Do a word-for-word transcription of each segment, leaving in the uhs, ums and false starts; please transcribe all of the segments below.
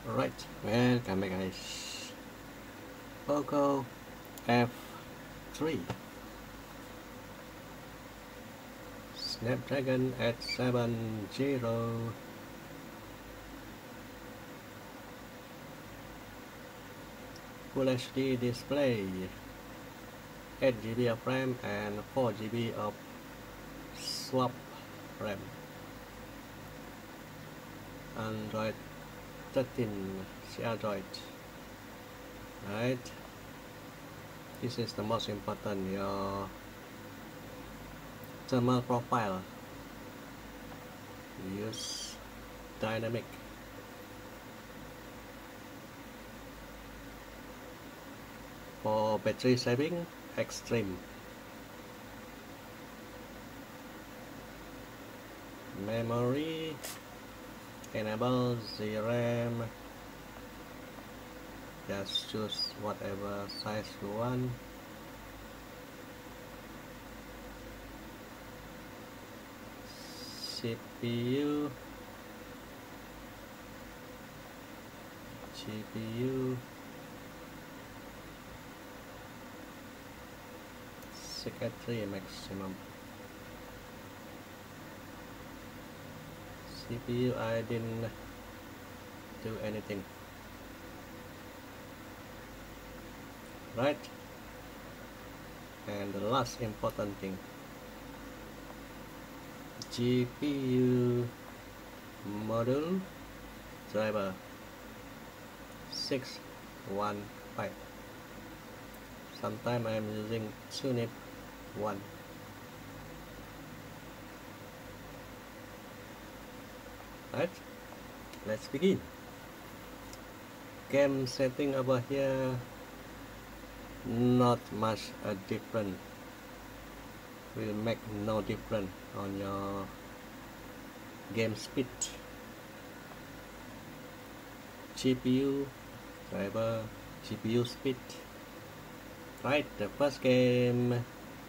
Alright, welcome back guys. Poco F three Snapdragon eight seventy Full H D display, eight G B of RAM and four G B of swap RAM. Android thirteen Android. Right, this is the most important, your thermal profile. Use dynamic. For battery saving, extreme. Memory, enable the RAM. Just choose whatever size you want. C P U, G P U, secretary maximum. C P U, I didn't do anything. Right, and the last important thing, G P U module driver six one five. Sometimes I'm using Tunip one. Right, let's begin. Game setting over here, not much a different, will make no difference on your game speed. G P U driver, G P U speed. Right, the first game,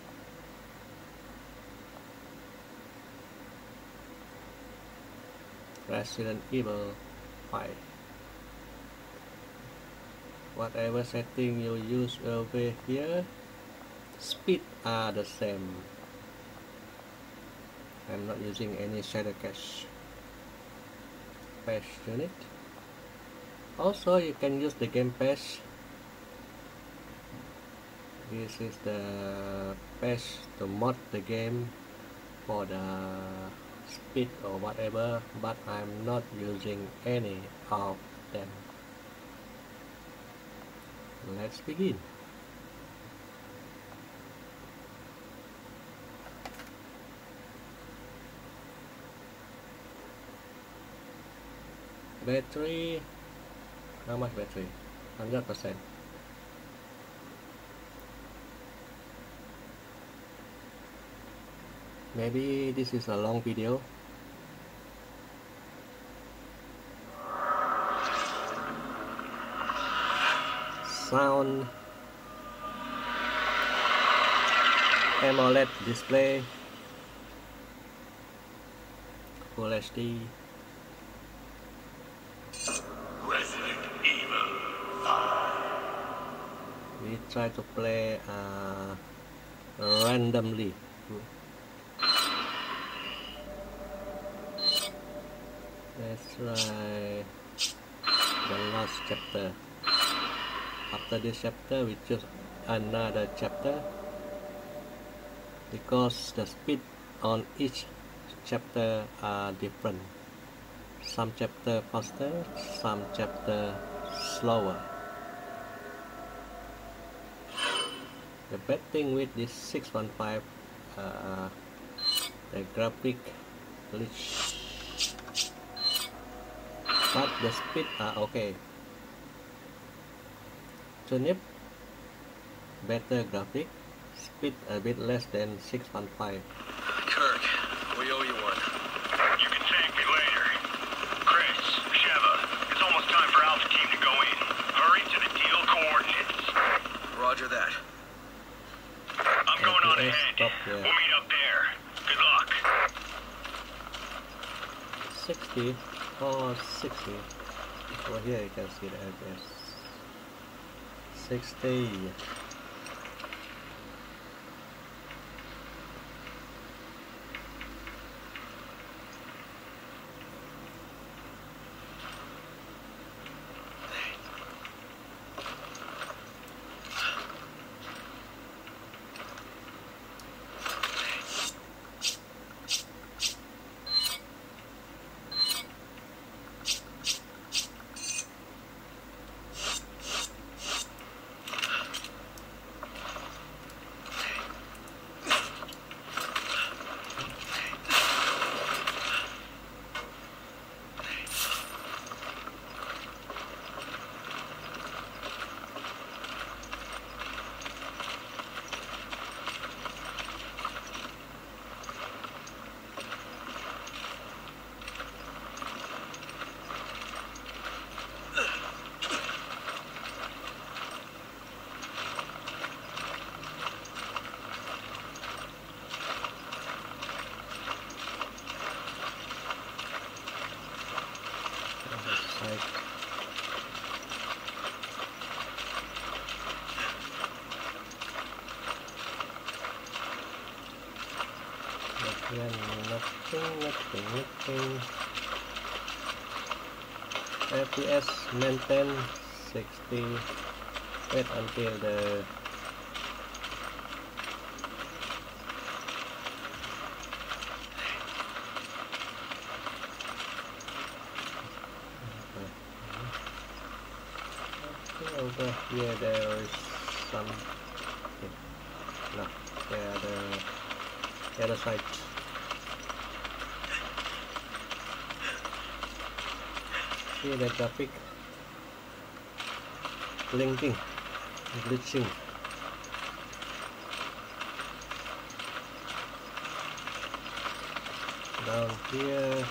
Resident Evil five. Whatever setting you use over here, speed are the same. I'm not using any shader cache. Patch unit. Also, you can use the game patch. This is the patch to mod the game for the speed or whatever, but I'm not using any of them. Let's begin. Battery, how much battery? one hundred percent. Maybe this is a long video. Sound, AMOLED display, Full H D. Resident Evil five. We try to play uh, randomly. Let's try the last chapter. After this chapter, we choose another chapter because the speed on each chapter are different. Some chapter faster, some chapter slower. The bad thing with this six one five, uh, the graphic glitch, but the speed are okay. Tunip, better graphic, speed a bit less than six one five. Kirk, we owe you one. You can thank me later. Chris, Sheva, it's almost time for Alpha Team to go in. Hurry to the deal coordinates. Roger that. I'm going on F P S ahead. stop there. We'll meet up there. Good luck. sixty or sixty. Over here you can see the address. sixty. Nothing, nothing, nothing. F P S maintain sixty. Wait until the over here there is some no, there the the other side. See the graphic blinking, glitching. Down here.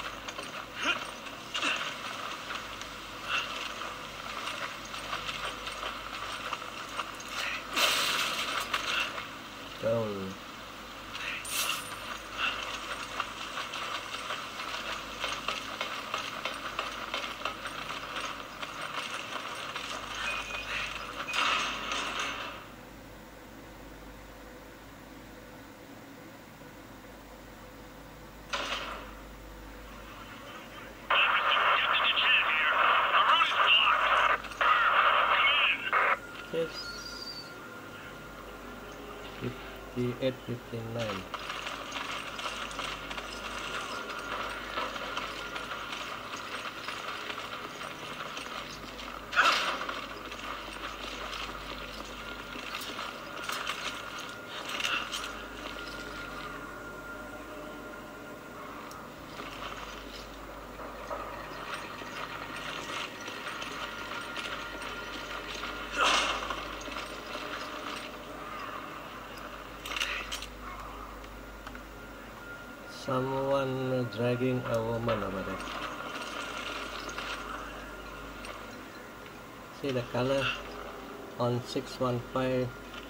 Down. fifty-eight fifty-nine. Someone dragging a woman over there. See the color on six one five.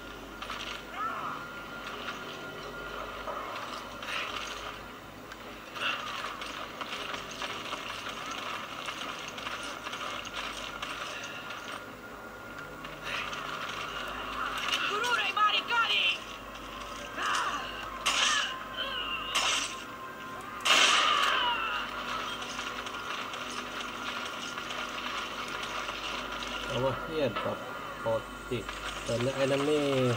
Over here, drop forty. So the enemy.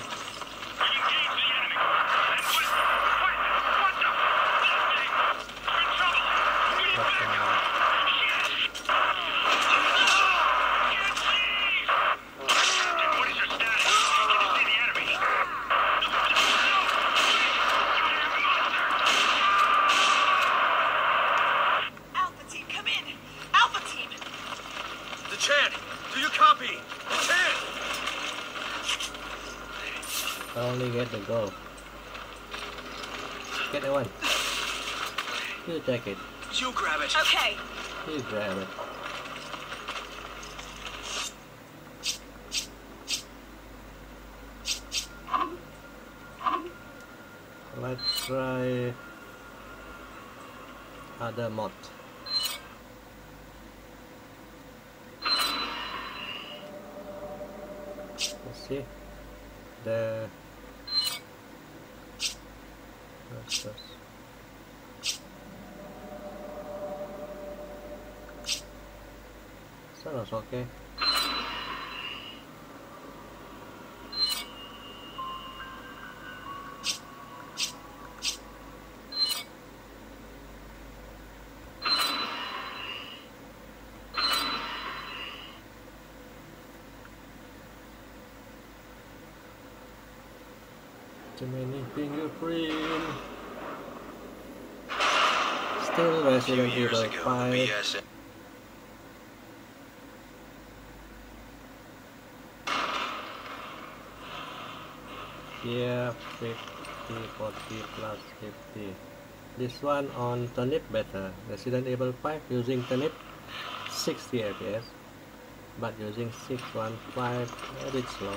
Alpha team, come in! Alpha team! The Chan! Do you copy? The Chan! I only get the goal. Get the one. You take it. You grab it. Okay. You grab it. Let's try other mod. Let's see the that's, that's. Sounds okay. Too many fingerprint. Still Resident Evil five. Yeah, fifty, forty plus fifty. This one on Turnip better. Resident Evil five using Turnip sixty F P S, but using six one five a bit slow.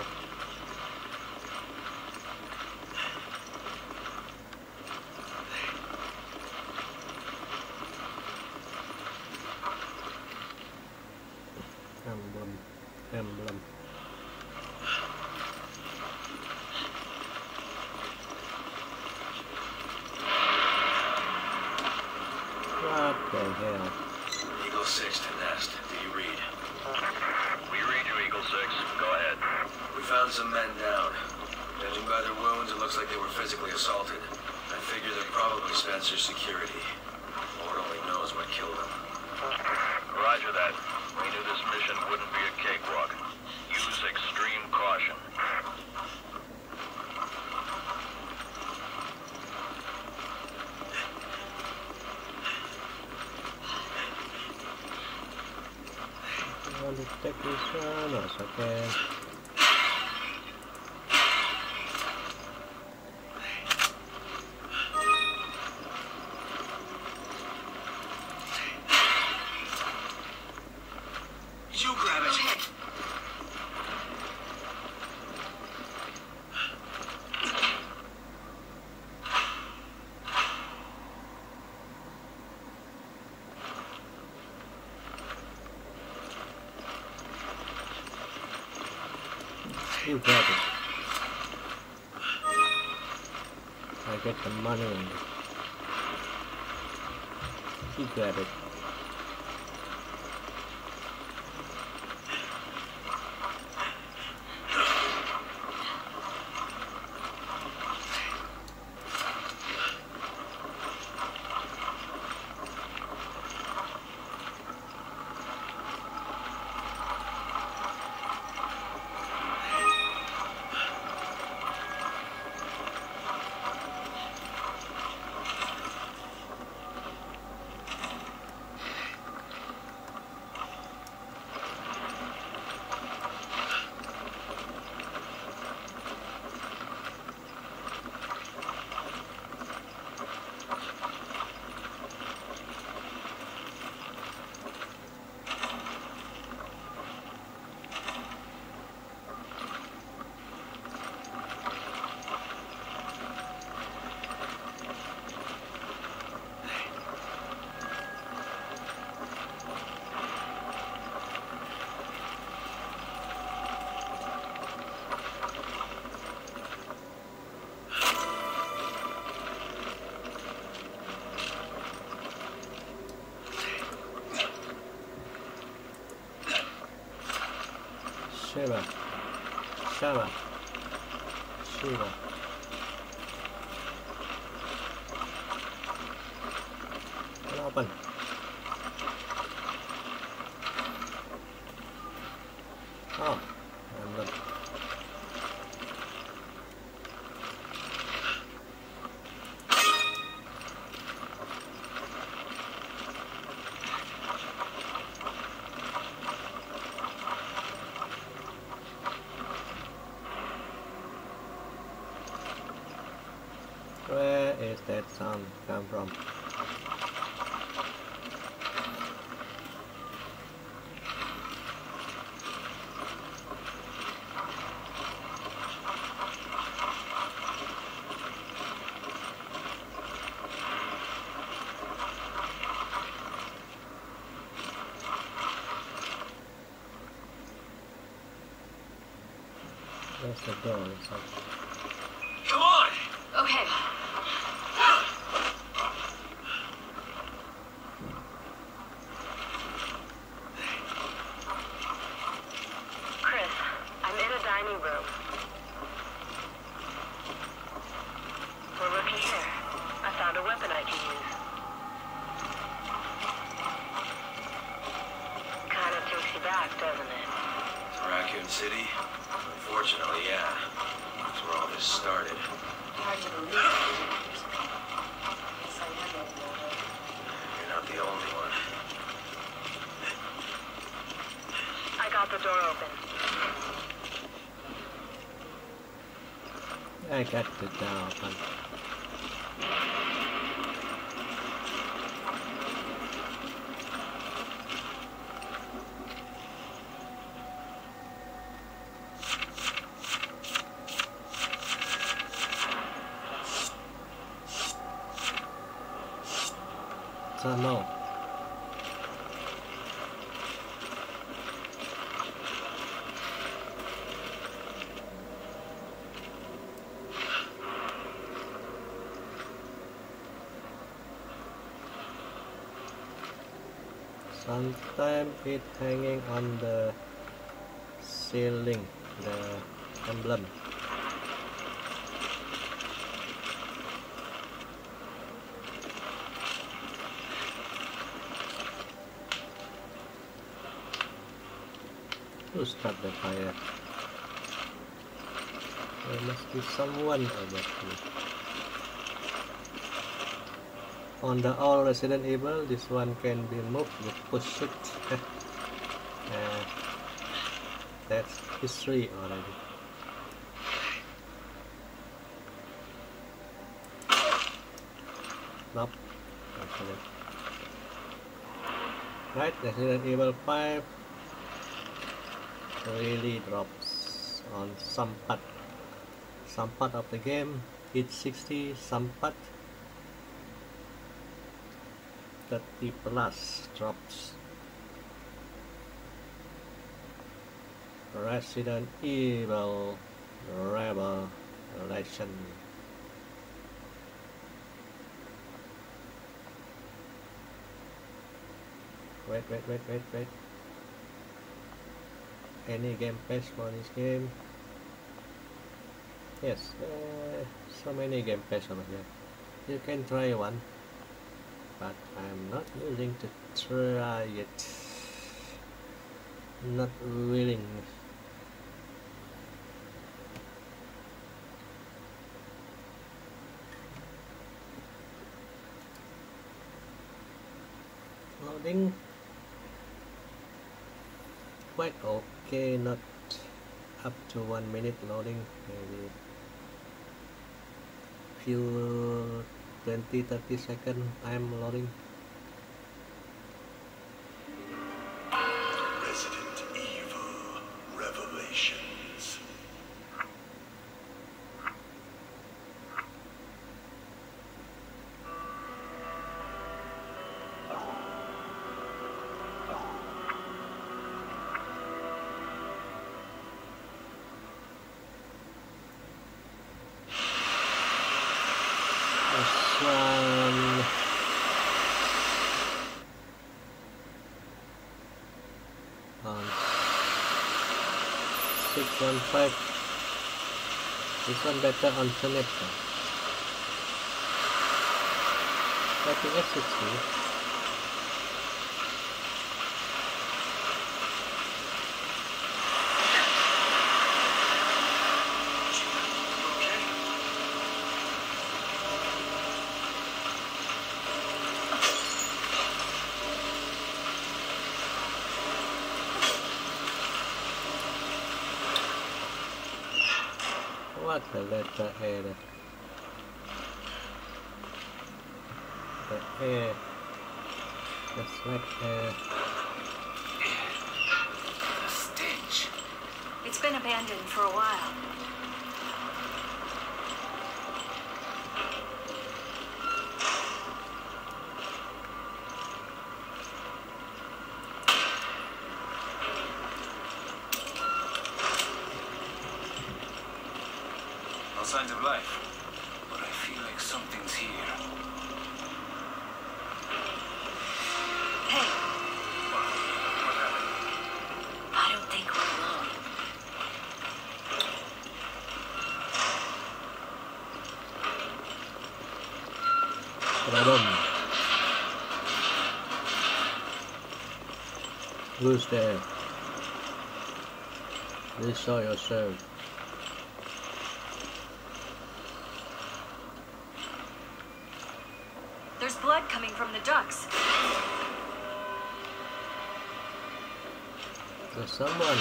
Emblem, emblem. What the hell? Eagle six to Nest. Do you read? We read you, Eagle six. Go ahead. We found some men down. Judging by their wounds, it looks like they were physically assaulted. I figure they're probably Spencer's security. Lord only knows what killed them. Roger that. We knew this mission wouldn't be a cakewalk. Use extreme caution. I want to take this one, no, it's okay. You grab it. You grab it. I get the money on it. You grab it. Shiva, Shava, Shiva. Open. Oh, I'm not. Where is that sound come from? There's the door inside. Come on! Okay. Chris, I'm in a dining room. We're looking here. I found a weapon I can use. Kinda takes you back, doesn't it? To Raccoon City? Unfortunately, yeah. That's where all this started. Hard to believe. Yes, I am old. You're not the only one. I got the door open. I got the door open. So no. Sometimes it hanging on the ceiling, the emblem. Who started the fire? There must be someone over here. On the all Resident Evil, this one can be moved with push it. uh, that's history already. Nope. Okay. Right, Resident Evil five really drops on some part. Some part of the game it's sixty, some part thirty plus drops. Resident Evil Revelation. Wait, wait, wait, wait, wait. Any game pass for this game? Yes, uh, so many game pass over here. You can try one, but I'm not willing to try it. Not willing. Loading. Quite okay, not up to one minute loading, maybe few twenty thirty second time loading. Resident Evil Revelations. One on six one five. This one better on Turnip. I think it's sixty. What the letter A there? The A. That's like A. The stench. It's been abandoned for a while. signs of life, but I feel like something's here. Hey, What? What happened? I don't think we're alone. Problem. Who's there? Please show yourself. There's blood coming from the ducks. There's someone.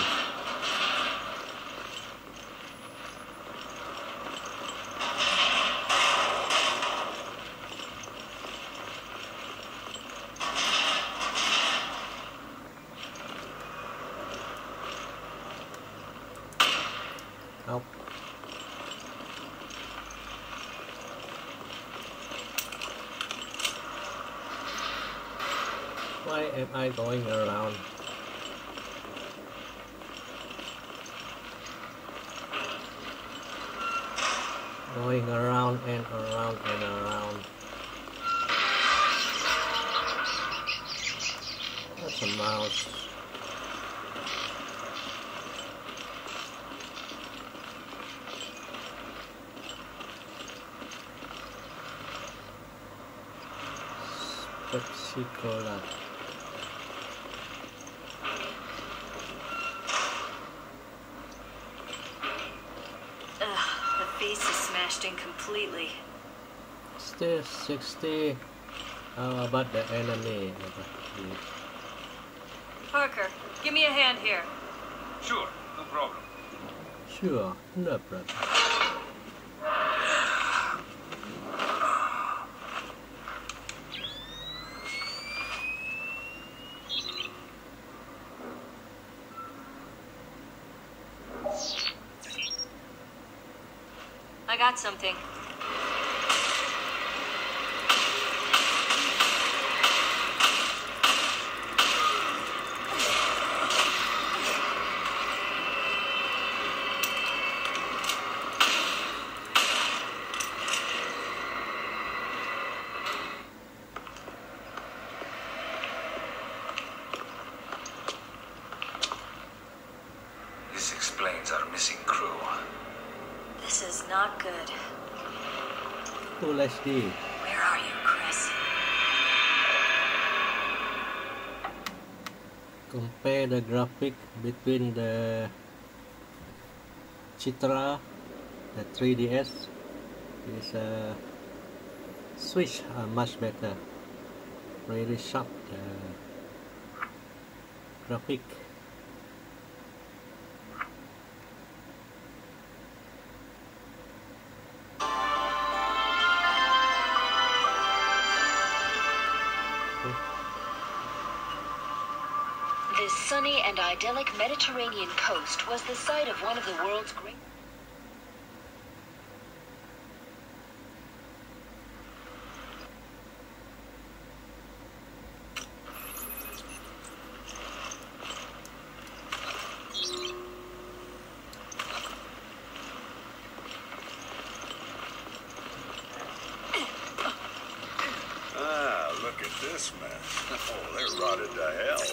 Help. Why am I going around? Going around and around and around. That's a mouse. Pepsi Cola. Ugh, the face is smashed in completely. Still sixty. How about the enemy? Parker, give me a hand here. Sure, no problem. Sure, no problem. I got something. This explains our missing crew. This is not good. Full H D. Where are you, Chris? Compare the graphic between the Citra, the three D S. Is uh, Switch are much better. Really sharp uh, graphic. This sunny and idyllic Mediterranean coast was the site of one of the world's great... Ah, look at this mess. Oh, they're rotted to hell.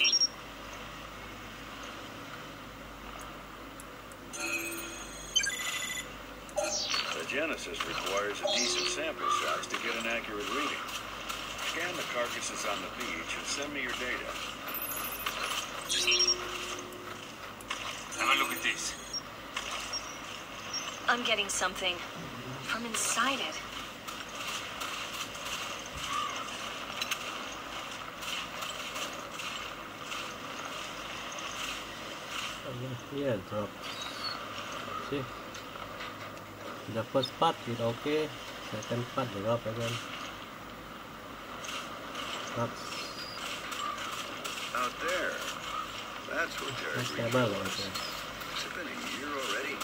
The Genesis requires a decent sample size to get an accurate reading. Scan the carcasses on the beach and send me your data. Have a look at this. I'm getting something from inside it. Here drop. See? The first part is okay. Second part drop again. That's Out there. That's where Derek that's Reed the was. okay. Has it been a year already?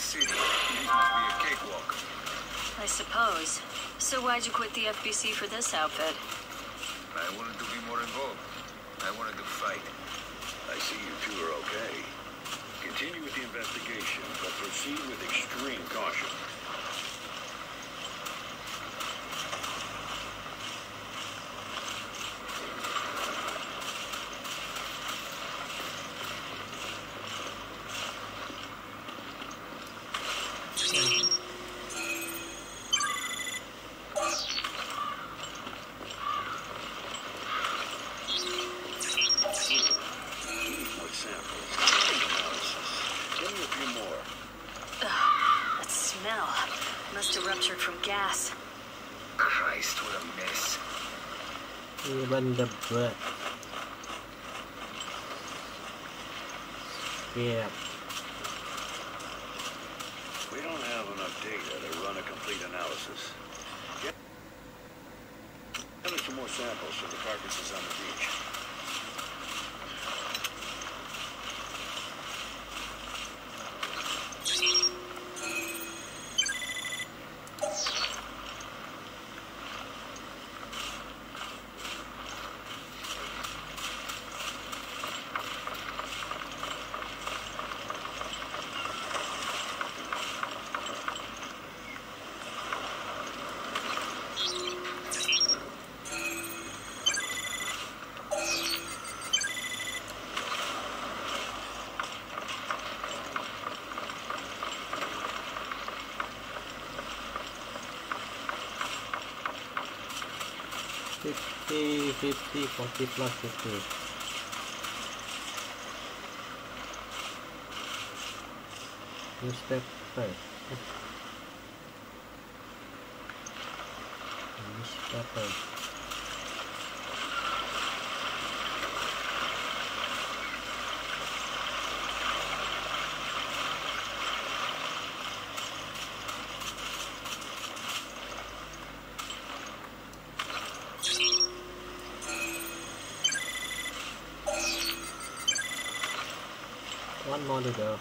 city. This must be a cakewalk. I suppose. So why'd you quit the F B C for this outfit? I wanted to be more involved. I wanted to fight. I see you two are okay. Continue with the investigation, but proceed with extreme caution. Even the blood. Yeah. We don't have enough data to run a complete analysis. Get some more samples from the carcasses on the beach. fifty, fifty, forty plus fifty. Newspaper. Newspaper. One more to go.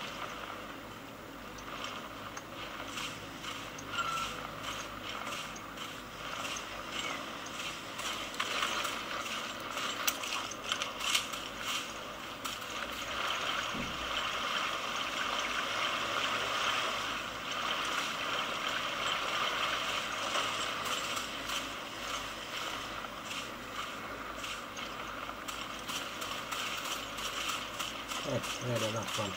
Hey, I had enough fun.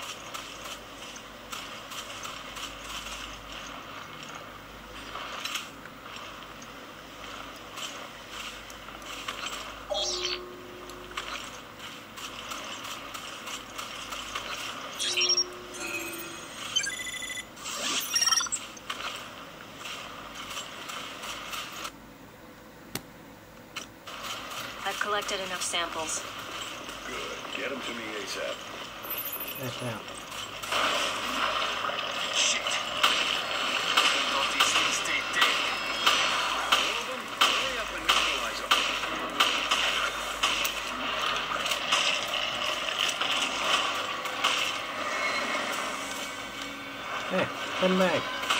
I've collected enough samples. Good. Get them to me ASAP. That's out. Shit. I thought these things stayed dead. All of them? Hurry up and neutralize them. Hey, come back.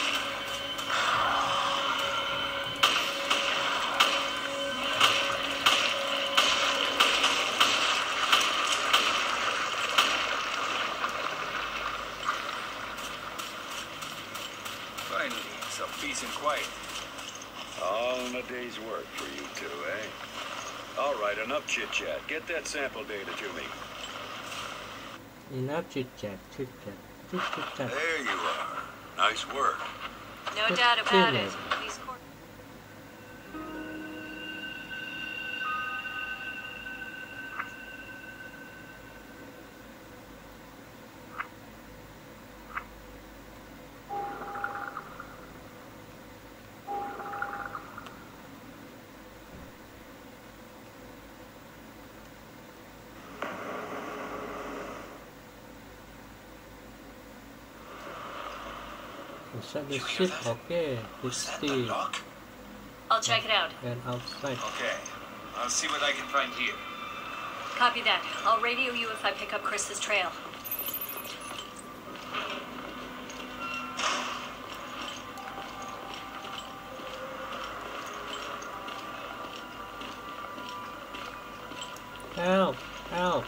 Finally, some peace and quiet. All in a day's work for you two, eh? All right, enough chit-chat. Get that sample data to me. Enough chit chat, chit chat, chit chit chat. There you are. Nice work. No But doubt about still, it. These cor- Inside the ship, okay. sixty I'll check it out. and outside. Okay. I'll see what I can find here. Copy that. I'll radio you if I pick up Chris's trail. Help! Help!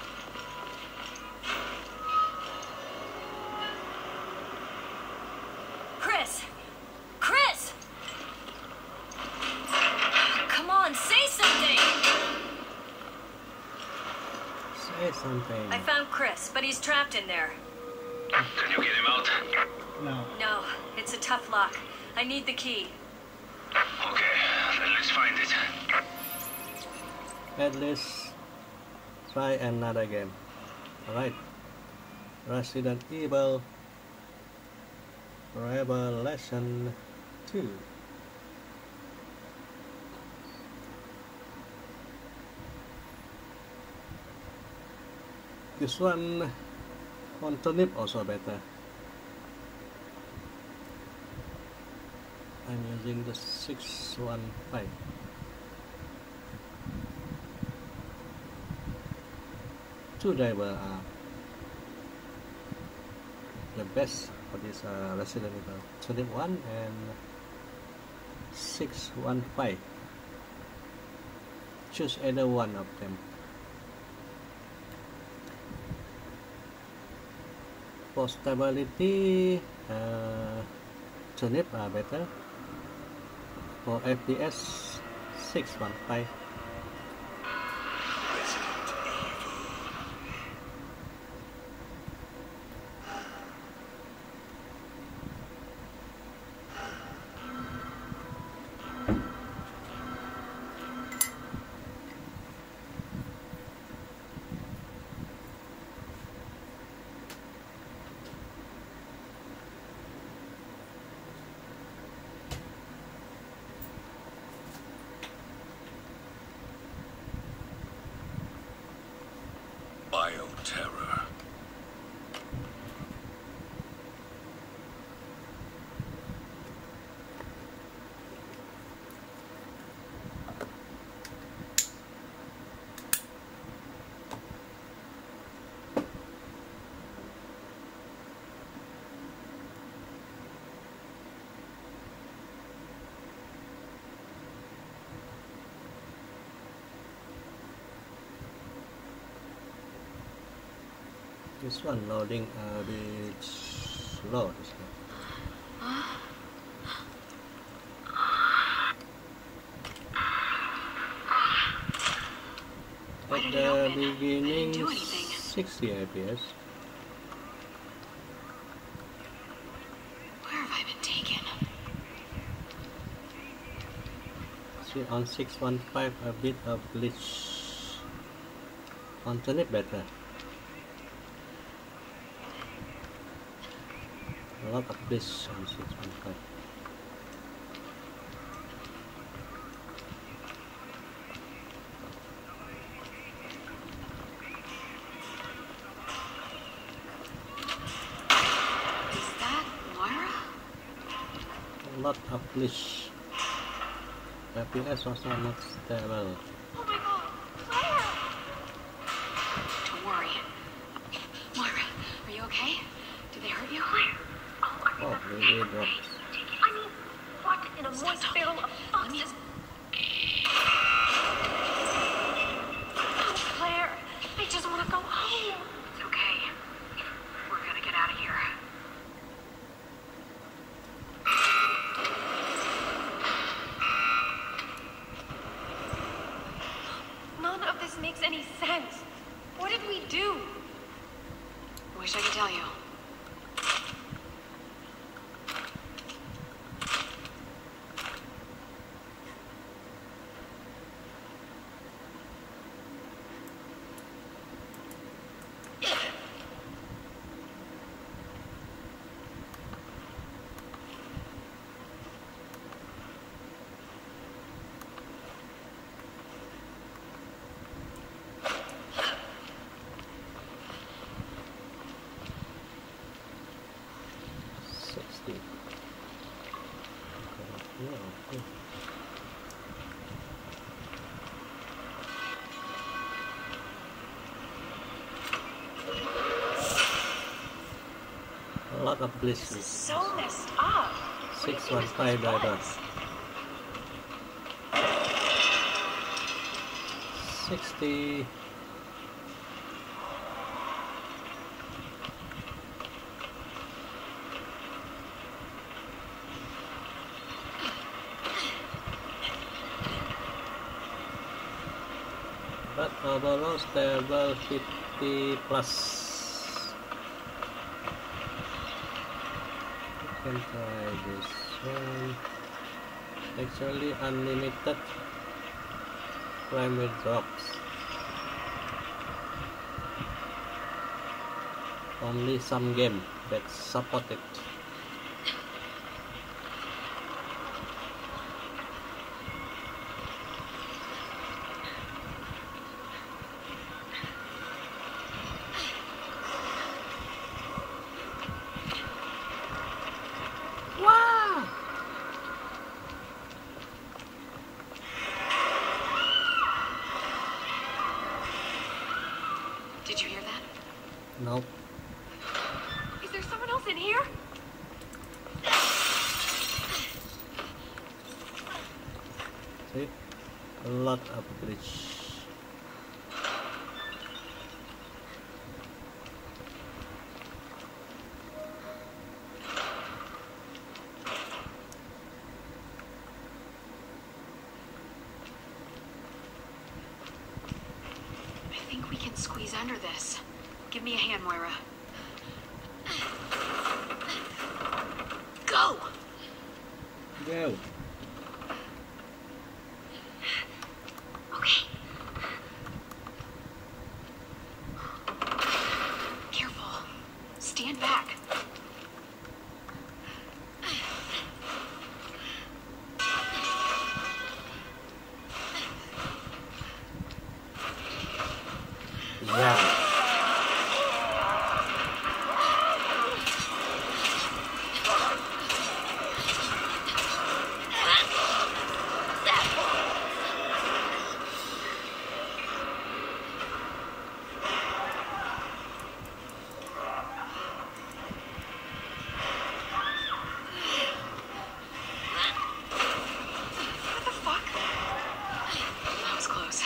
Chris! Chris! Come on, say something! Say something. I found Chris, but he's trapped in there. Can you get him out? No. No, it's a tough lock. I need the key. Okay, then let's find it. At least try another game. Alright. Resident Evil Revelation two. This one on turnip also better. I'm using the six one five. Two drivers are the best for this uh, Resident Evil turnip one and six one five. Choose either one of them. For stability, uh, turnip are better. For F P S, six one five. Bioterror. This one loading a bit slow. This one. At did it the open? beginning, I didn't do anything. sixty F P S. Where have I been taken? See, on six one five a bit of glitch. On turnip better. A lot of glitch on six one five. Is that Moira? A lot of glitch. F P S also not stable. Oh my god, Moira! Don't worry. Moira, are you okay? Did they hurt you? Oh, really drops. I mean, what in a moist barrel of boxes? Oh, Claire, I just want to go home. It's okay. We're gonna get out of here. None of this makes any sense. What did we do? Wish I could tell you. sixty. Okay. Yeah, okay. A lot of This glitches. is so messed up. What do you six think one this five place driver. was? sixty. Overall stable fifty plus. You can try this one. Actually unlimited climate drops. Only some game that support it. Did you hear that? Nope. Is there someone else in here? See? A lot of glitch. I think we can squeeze under this. Give me a hand, Moira. Go! Go. Okay. Careful. Stand back. Yeah. What the fuck? That was close.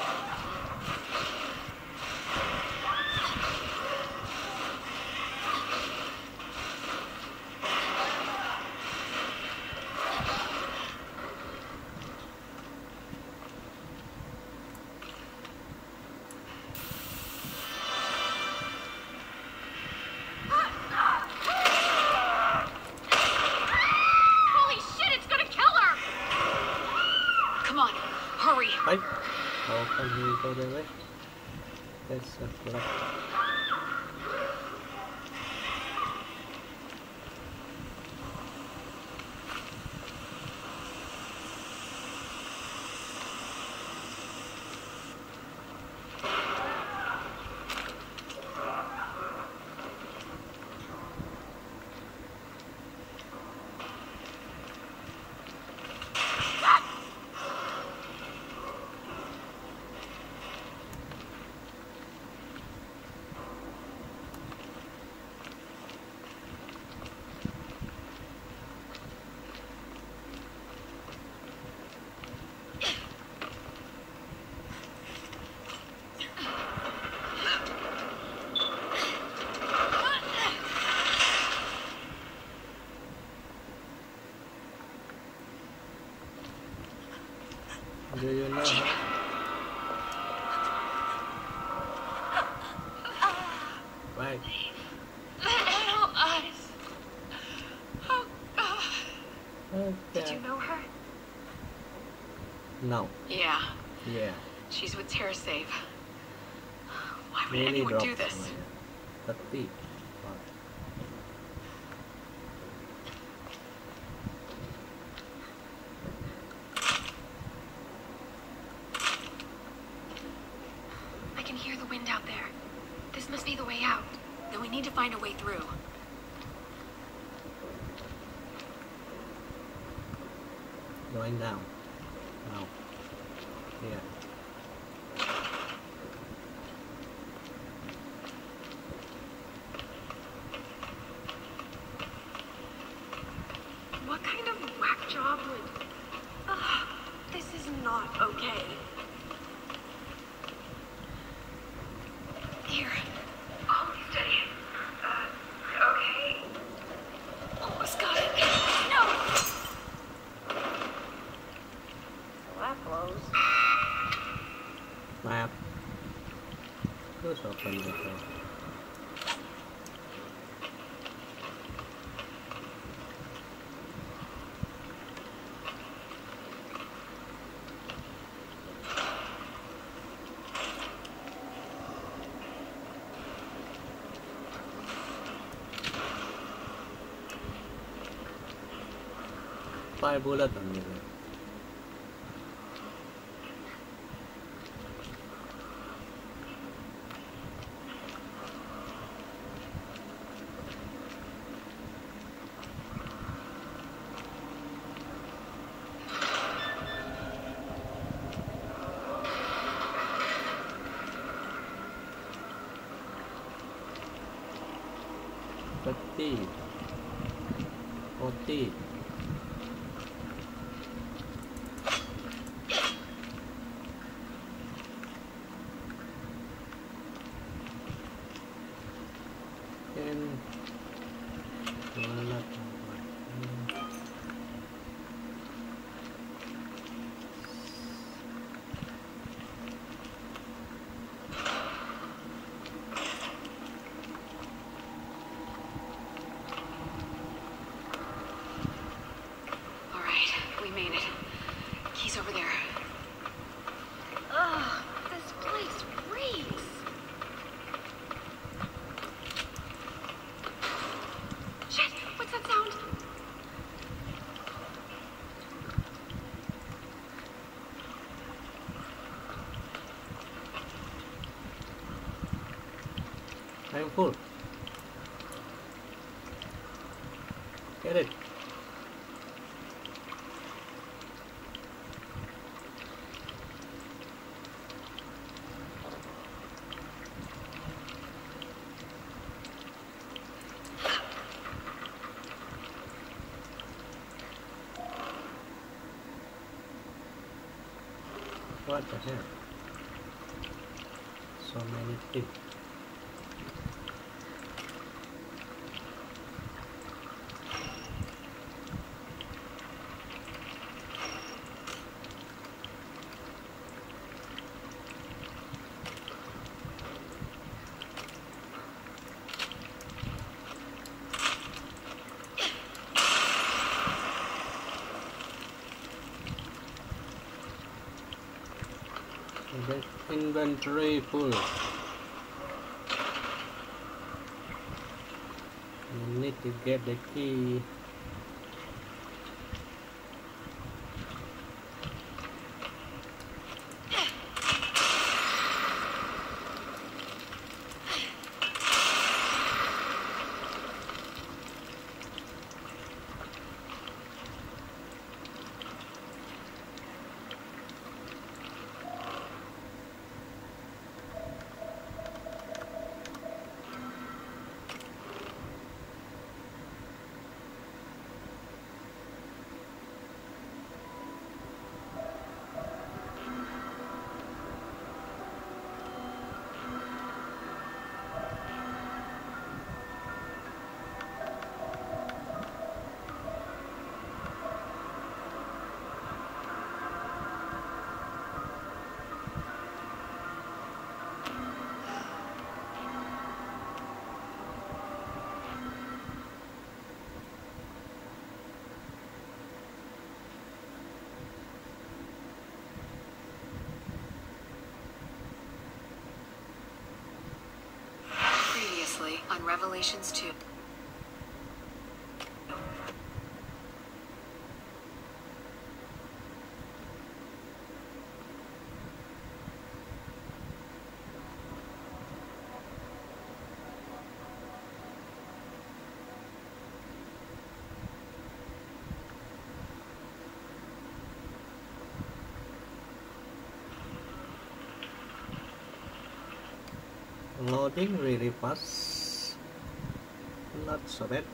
Holy shit, it's gonna kill her! Come on, hurry. Right? How can he go that way? That's a flag. Do you know? Right. Little eyes. Oh, God. Okay. Did you know her? No. Yeah, Yeah. she's with TerraSave. Why would Really anyone dropped do this? somewhere. thirty. I can hear the wind out there. This must be the way out. Then we need to find a way through. Going down. No. Yeah. What kind of whack job would... Ugh, this is not okay. Here. Hold steady. Uh, okay. Almost got it. No! Well, that blows. five bullets only. thirty, forty. And All right, we made it. Key's over there. Ugh, this place reeks. Shit, what's that sound? I'm full. Get it. What the hell? So many things. The inventory full. You need to get the key. Previously on Revelations two. Loading really fast. Not so bad.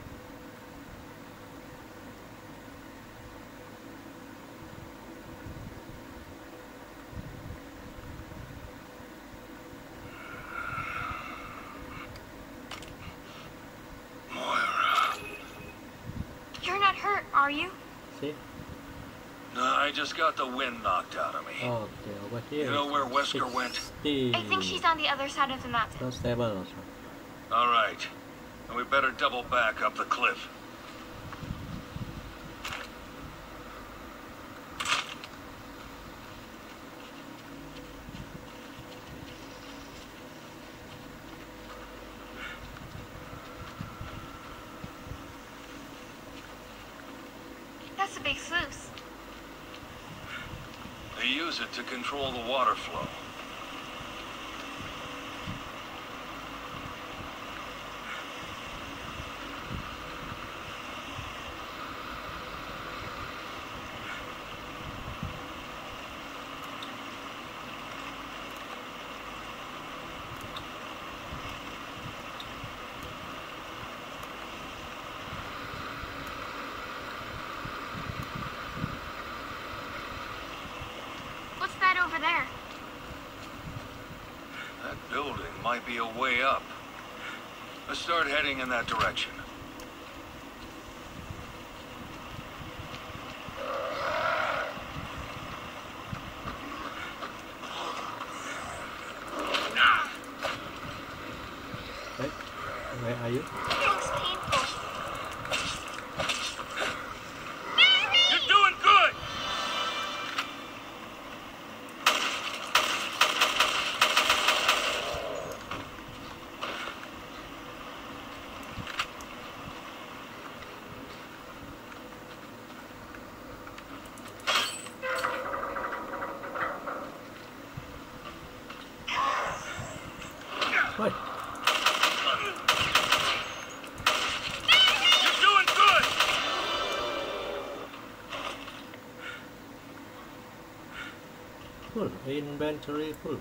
You're not hurt, are you? See? No, I just got the wind knocked out of me. Okay, over here. You know where Wesker went? sixty. I think she's on the other side of the mountain. So stable also. All right. And we better double back up the cliff. That's What's a big sluice? They use it to control the water flow. What's that over there? That building might be a way up. Let's start heading in that direction. Right? Where are you? It looks painful. You're doing good! Right. You're doing good! Full. Inventory full.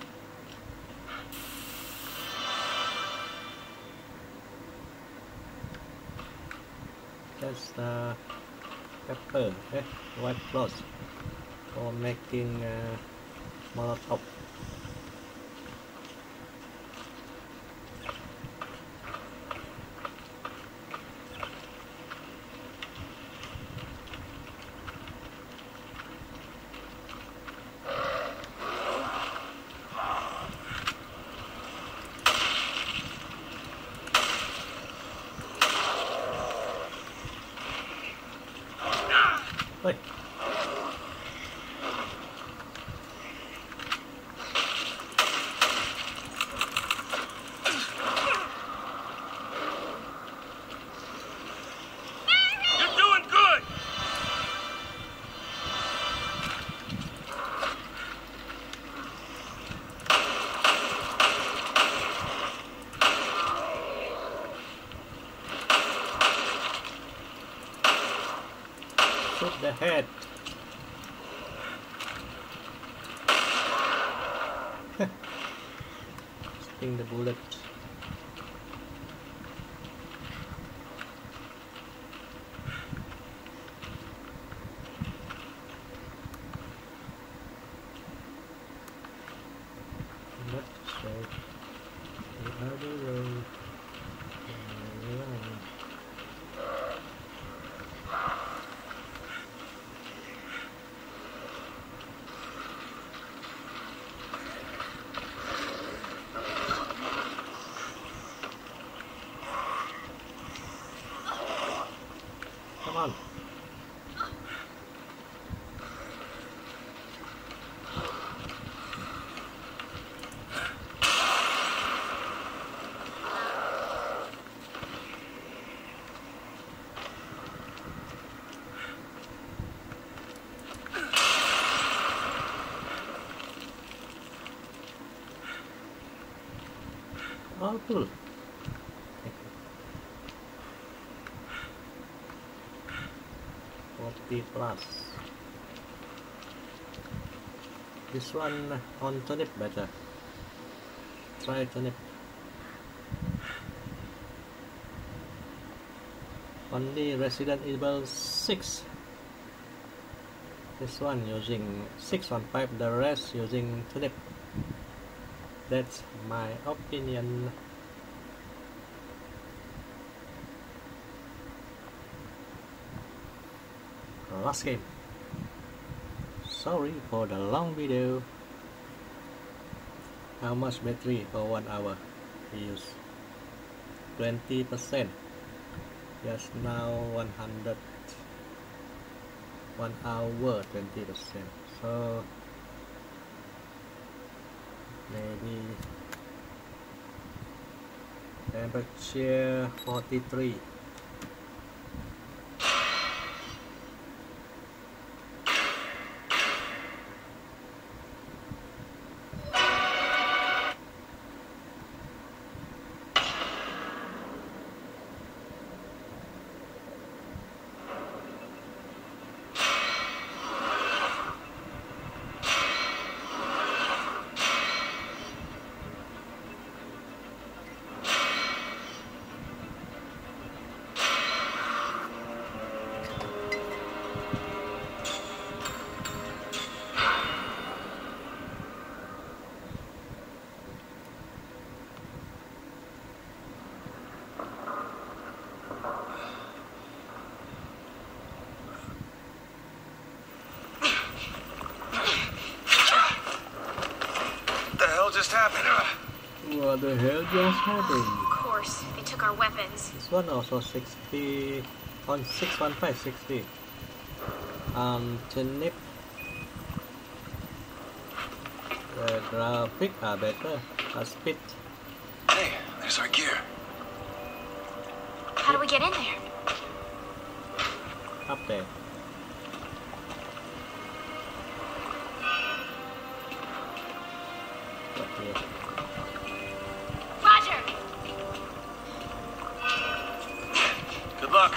That's the pepper, eh? White cloth for making uh, Molotov. Wait. You're doing good! Shoot the head. Sting the bullet. Let's check the other road. Around. Come on. All full. forty plus. This one on turnip better. Try turnip. Only Resident Evil six. This one using six one five, the rest using turnip. That's my opinion. Last game. Sorry for the long video. How much battery for one hour we use? twenty percent. Yes, now one hundred. One hour, twenty percent. So maybe temperature forty-three. the hell just happened? Of course, they took our weapons. This one also sixty on six one five sixty. Um, Turnip. The graphics are better. A speed. Hey, there's our gear. How do we get in there? Up there. Up here. Roger! Good luck.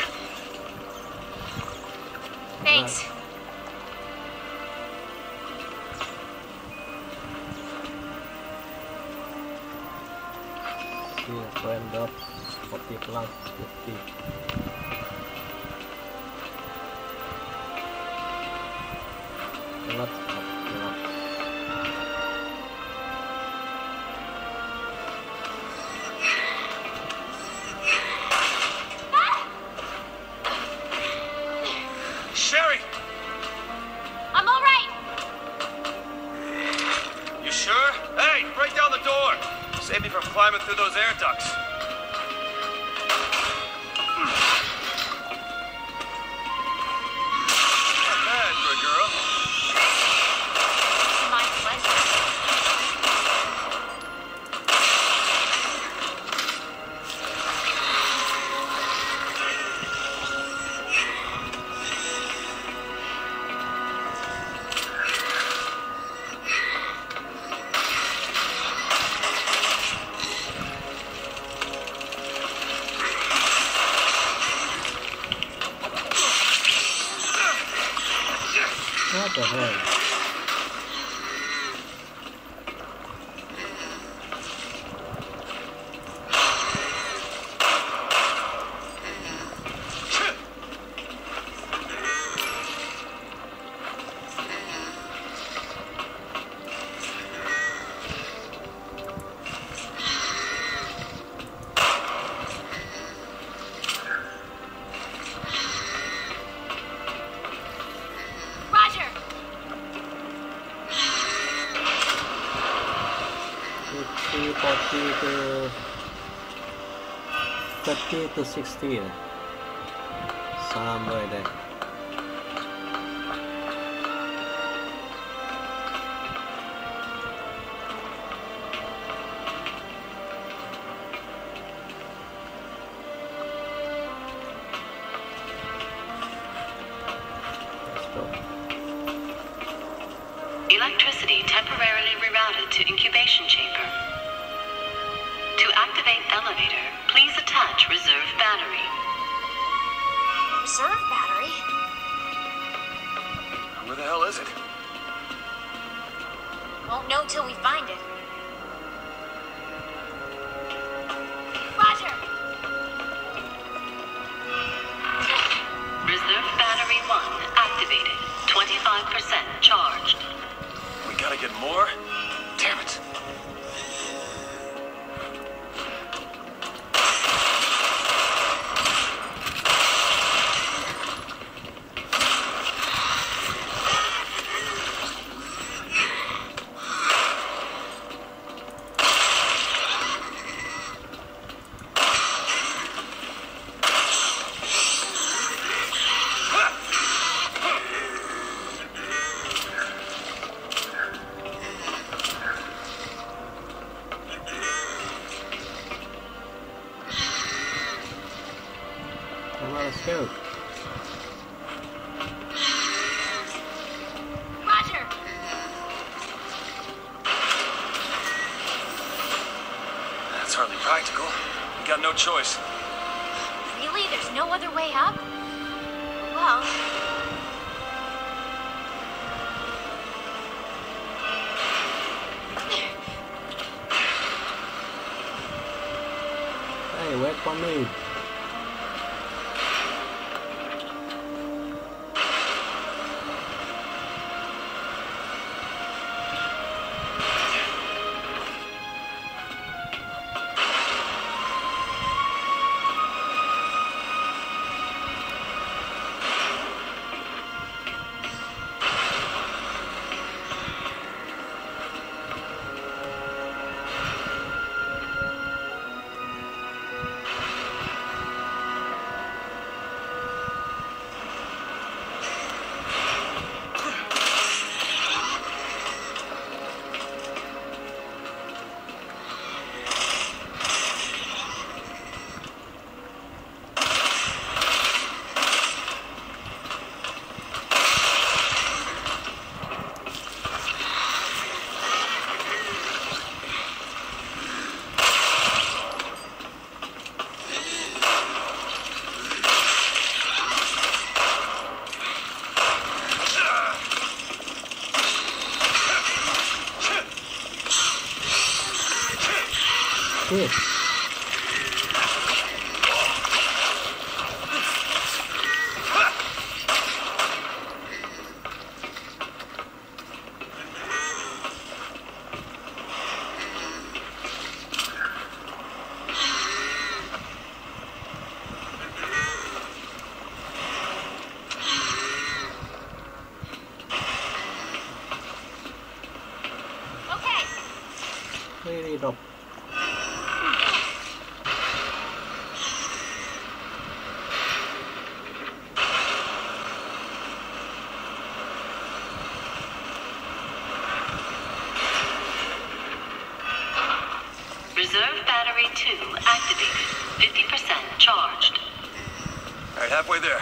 Thanks. Here, frame drop forty plus fifty. Lots of blocks. Sherry! I'm all right. You sure? Hey, break down the door! Save me from climbing through those air ducts. Not bad for a girl. My pleasure. What the hell? Roger! fifty, forty to thirty to sixty. Somewhere there. Let's go. Electricity temporarily rerouted to incubation chamber. To activate elevator, please attach reserve battery. Reserve battery? Where the hell is it? Won't know till we find it. Roger! Reserve battery one activated. twenty-five percent charged. We gotta get more? Damn it. Come on, let's go. Roger! That's hardly practical. We got no choice. Really? There's no other way up? Well... Hey, wait for me. Okay. Really drop. Reserve battery two activated. fifty percent charged. All right, halfway there.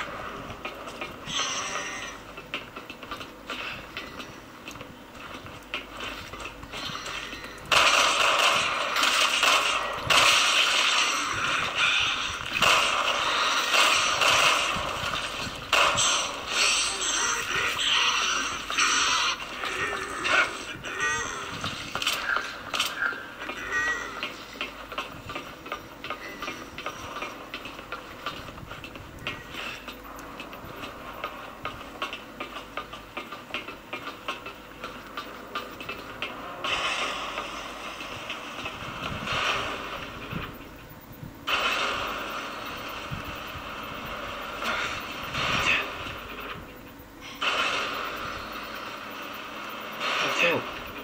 So,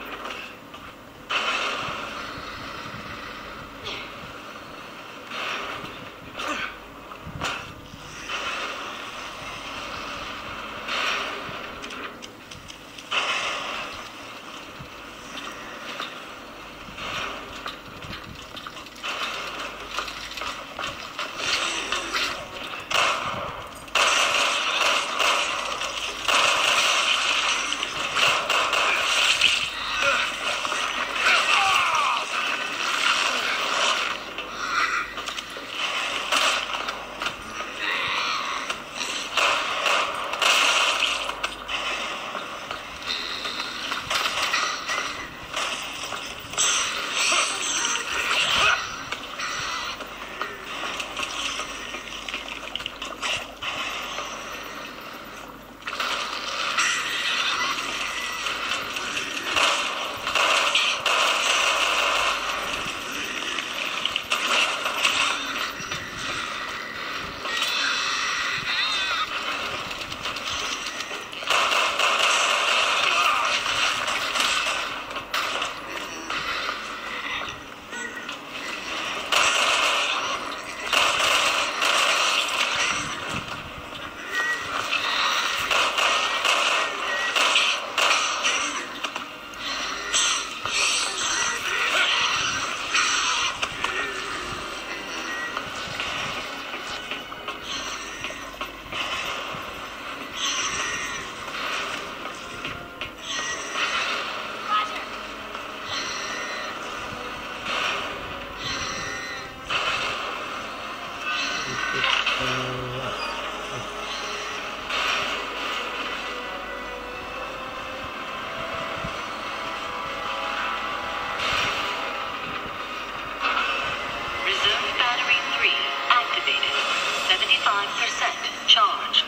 Reserve battery three activated. seventy-five percent charged.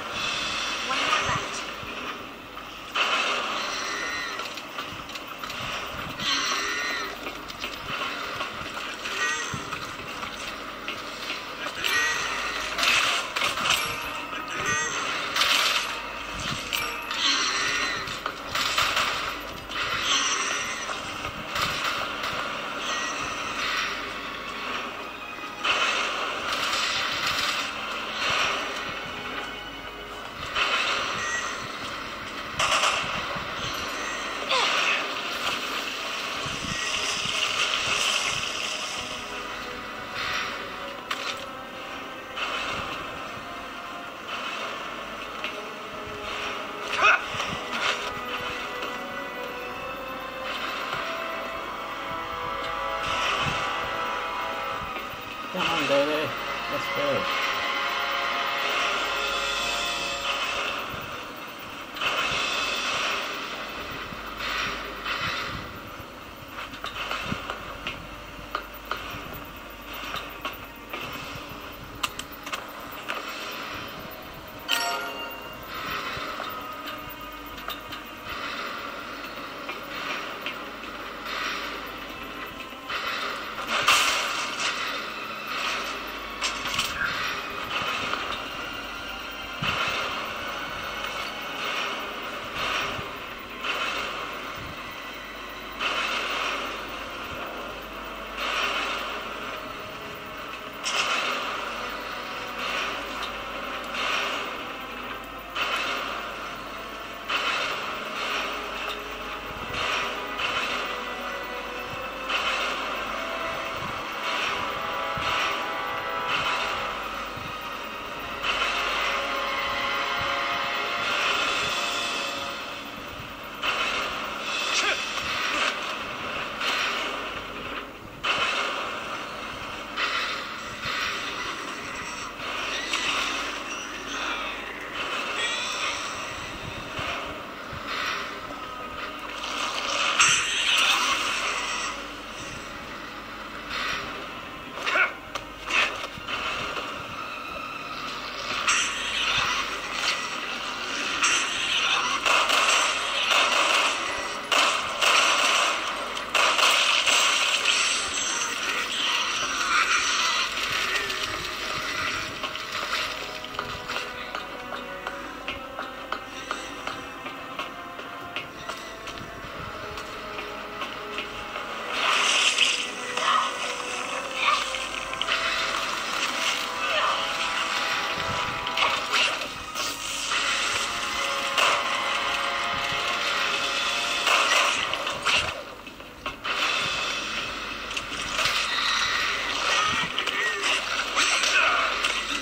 One more left.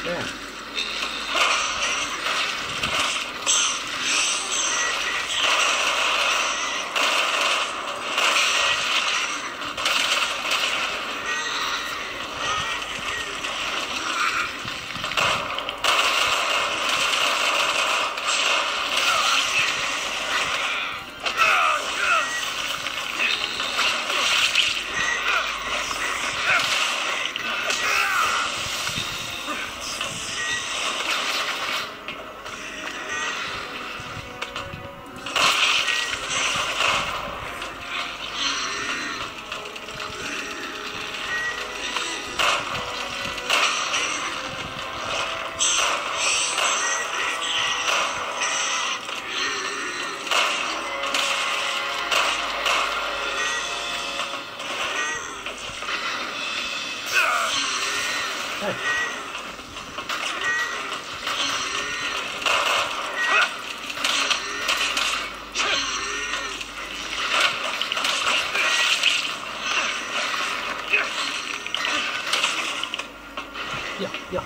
Yeah. Yeah, yeah.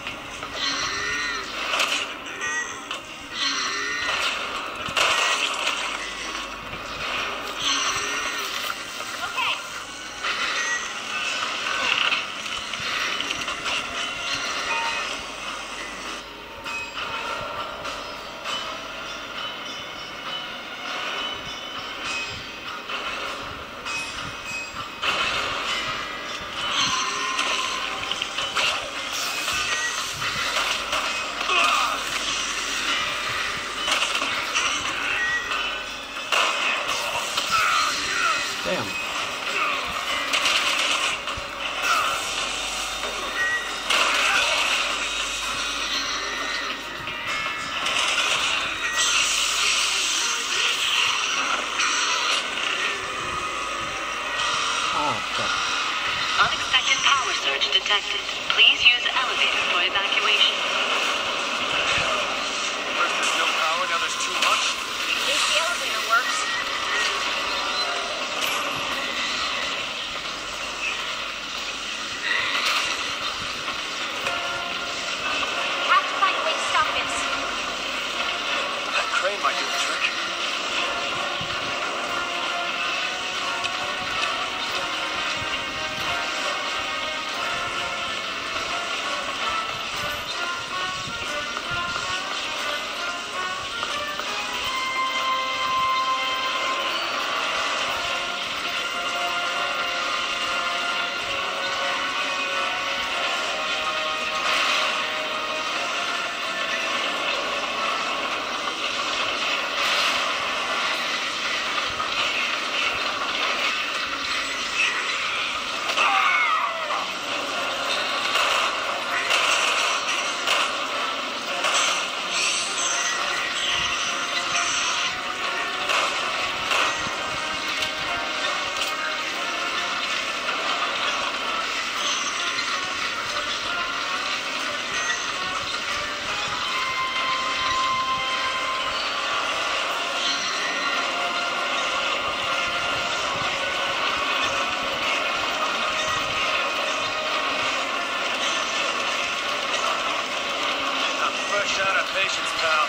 Damn. Ah, fuck. Unexpected power surge detected. Please use elevator for evacuation. First there's no power, now there's too much. At least the elevator works. Have to find a way to stop this. That crane might do the trick. Fresh out of patience, pal.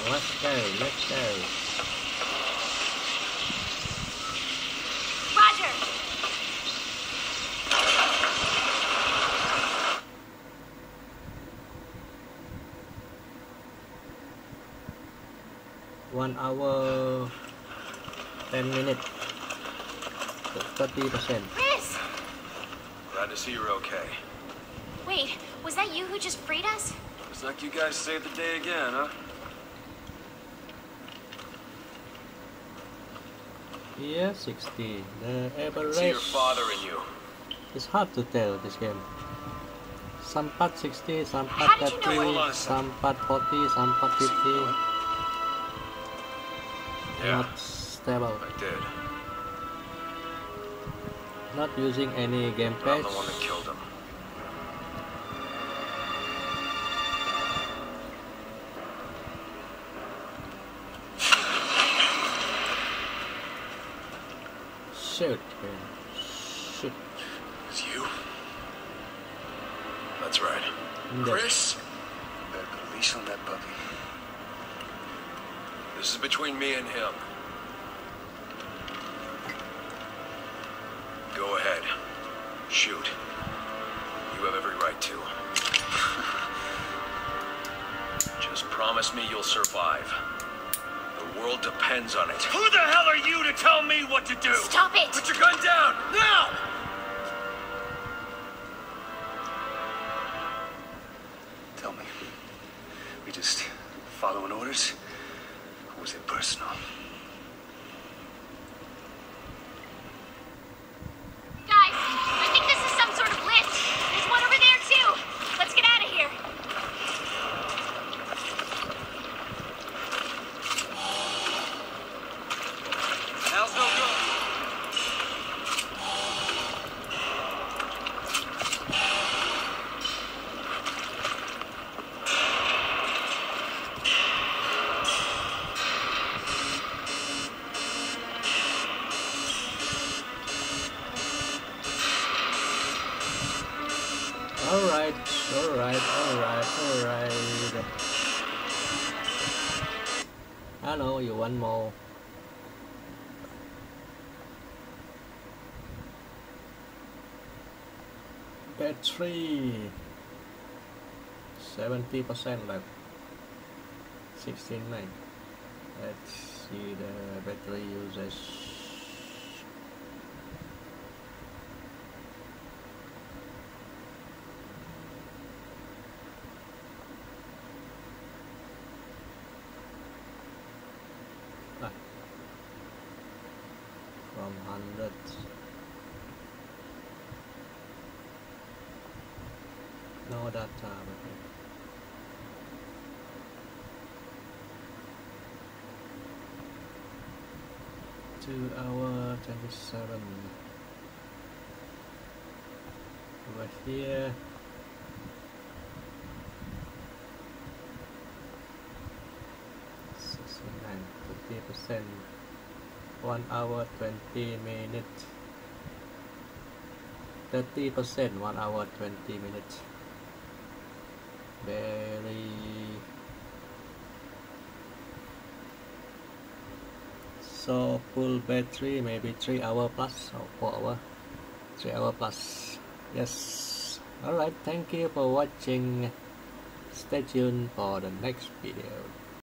let's go, let's go. Roger. One hour, ten minutes, thirty percent. Chris! Glad to see you're okay. Wait, was that you who just freed us? Looks like you guys saved the day again, huh? Yeah, sixty. The See your average. father in you. It's hard to tell this game. Some part sixty, some How part did you know thirty, what- some part forty, some part fifty. Yeah, Not stable. I did. Not using any game I'm patch. the one that killed him. Shoot, man. Shoot. It's you? That's right. Yeah. Chris? Better put a leash on that puppy. This is between me and him. Go ahead. Shoot. You have every right to. Just promise me you'll survive. The world depends on it. Who the hell are you to tell me what to do? Stop it! Put your gun down, now! Tell me, we just following orders? Or was it personal? Guys, I think this is some sort of lift. There's one over there too. Let's get out of here. Now's no good. Alright, alright, alright, alright. I know you want more. Battery seventy percent left. sixty-nine. Let's see the battery usage. Ah. From one hundred. No data. Okay. Two hour twenty-seven. Over here. Sixty-nine, fifty percent. One hour twenty minutes. Thirty percent. One hour twenty minutes. Very so full battery, maybe three hour plus or four hour, three hour plus. Yes. All right. Thank you for watching. Stay tuned for the next video.